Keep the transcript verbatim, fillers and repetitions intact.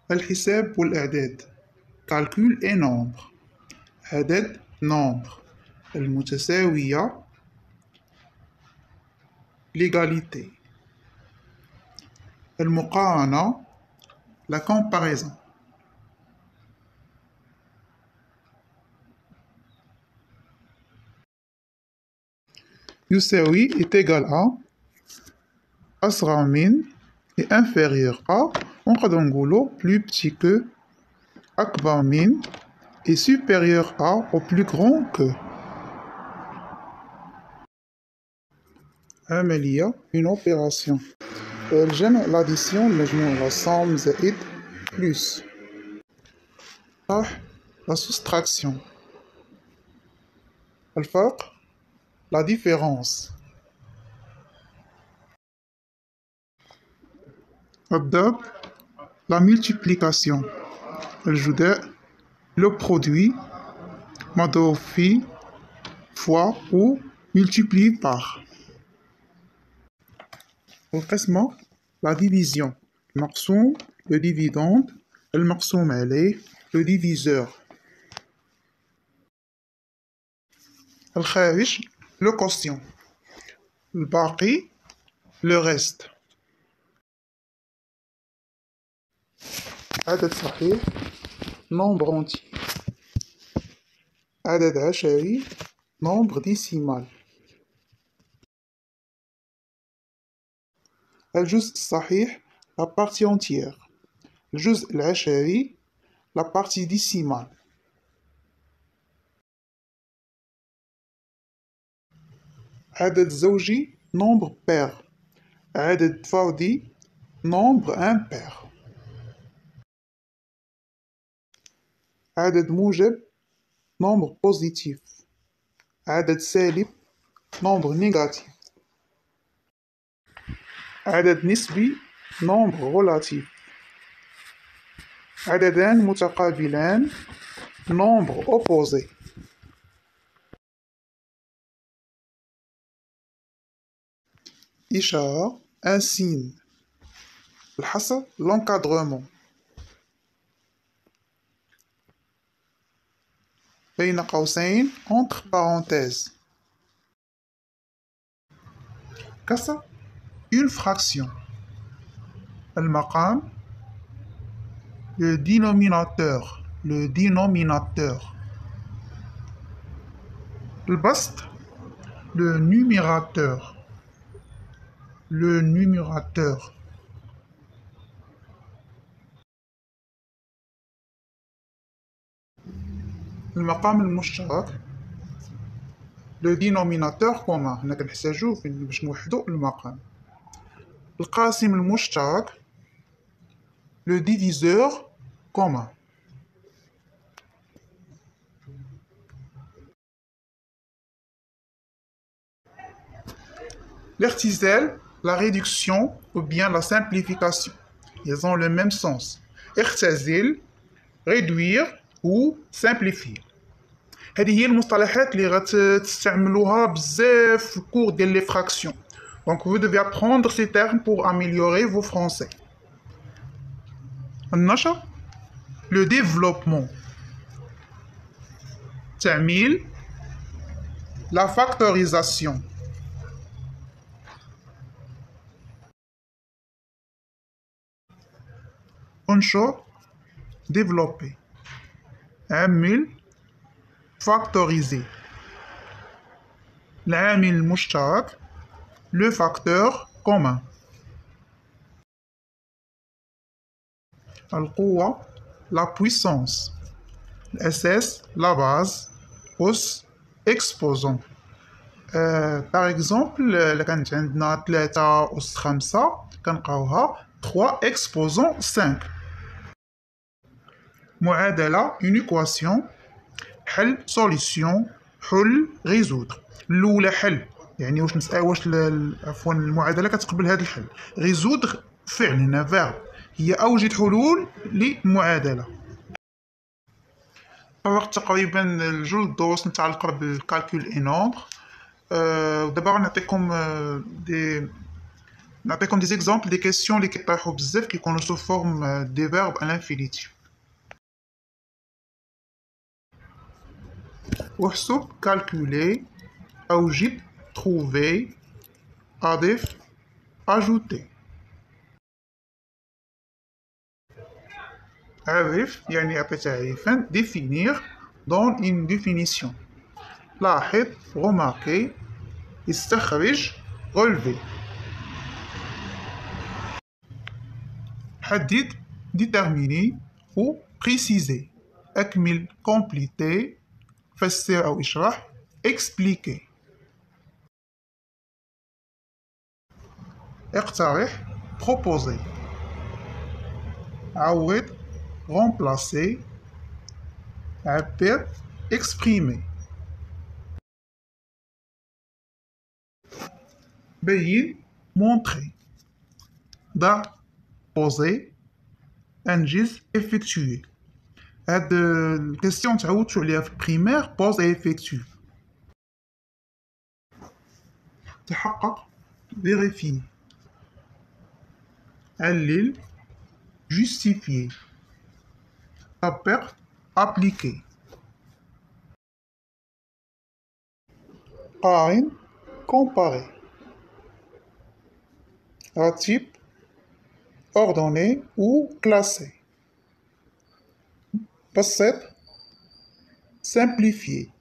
الحساب والإعداد calcul et nombre. عدد nombre. المتساوية l'égalité. المقارنة la comparaison. يساوي est égal à أصغر من et inférieur à ونقدر نقولو plus petit que أكبر من et supérieur à au plus grand que. عملية une opération. الجمع l'addition المجموع la somme زائد plus. طرح la soustraction. الفرق la différence. الضرب la multiplication. الجداء le produit مضروب في fois ou multiplié par. القسمة la division. المقسوم le dividende المقسوم عليه le diviseur. الخارج le quotient. الباقي le reste. عدد صحيح nombre entier. عدد عشري nombre décimal. الجزء الصحيح la partie entière. الجزء العشري la partie décimale. عدد زوجي nombre pair. عدد فردي nombre impair. عدد موجب nombre positif. عدد سالب nombre négatif. عدد نسبي nombre relatif. عددان متقابلان nombre opposé. إشارة un signe. الحصر l'encadrement. بين قوسين entre parenthèses. كسر une fraction. المقام le dénominateur. le dénominateur. البسط le numérateur. le numérateur. المقام المشترك le dénominateur commun. هنا كنحتاجو باش نوحدو المقام. القاسم المشترك le diviseur commun. L'artisanal, la réduction ou bien la simplification. Ils ont le même sens. اختزل réduire ou simplifier. هذه هي المصطلحات اللي غتستعملوها بزاف في الكور ديال لي فراكسيون. Donc vous devez apprendre ces termes pour améliorer vos français. النشر le développement. تعميل la factorisation. انشر développer. عمل factoriser. العامل المشترك le facteur commun. القوة la puissance. الأساس la base. أس exposant. euh, par exemple إلا كانت عندنا ثلاثة أس خمسة كنلقاوها trois exposant cinq. معادلة une équation. حل solution. حل résoudre. الأولى حل يعني واش نسأل واش عفوا المعادلة كتقبل هذا الحل. résoudre فعل هنا verbe هي أوجد حلول للمعادلة. طبقت تقريبا جوج دروس متعلقة بالكالكول اي نومبر. أه دابا غنعطيكم أه دي نعطيكم comme des exemples des questions اللي كيطرحوا بزاف كيكونوا sous forme euh, des verbes à l'infinitif. احسب calculer أوجد trouver أضف ajouter. عرف يعني أعطي تعريفا définir donne une définition. لاحظ remarquer استخرج relever. حدد déterminer ou préciser. أكمل compléter فسر أو اشرح expliquer. اقترح proposer. عوض remplacer. عبر exprimer. بين montrer. ضع poser. انجز effectuer. هاد الكيستيون تعودتو عليها في البريمير pose et effectue. تحقق vérifier. علل justifier. طبق appliquer. قارن comparer. رتب ordonner ou classer. بسط simplifier.